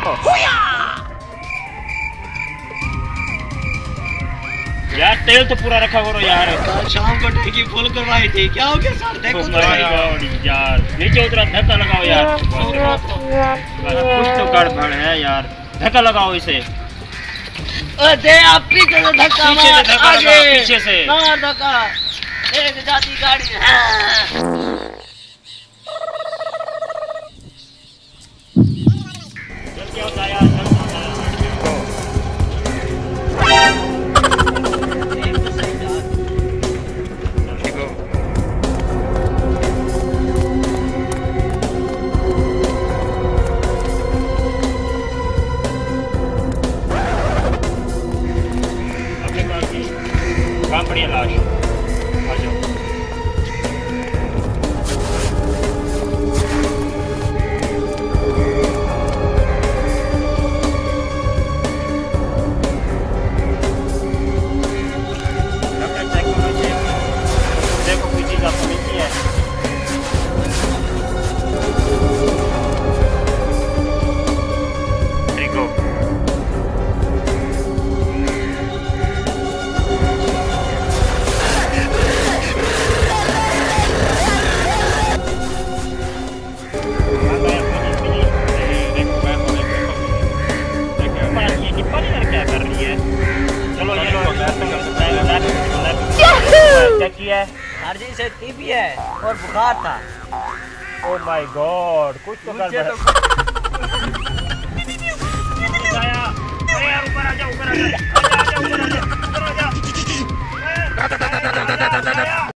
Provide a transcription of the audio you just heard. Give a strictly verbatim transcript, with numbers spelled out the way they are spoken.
यार तेल तो पूरा रखा करो यार। शाम को टैंकी फुल करवाई थी, क्या हो गया सर? देखो तो यार नीचे उतरा, धक्का लगाओ यार। कुछ तो गड़बड़ है यार, धक्का लगाओ इसे। अरे आप पीछे से धक्का मार, आगे पीछे से मार धक्का, एक जाती गाड़ी। जल्दी होता यार, जल्दी होता यार। काम बढ़िया लाश आ जाओ। देखो कोई चीज आपको मिलती है। देखो है अर्जी से टीबी है और बुखार था। ओ माय गॉड, कुछ तो गड़बड़ है। अरे यार ऊपर आ जा, ऊपर आ जा, आ जा, ऊपर आ जा, ऊपर आ जा।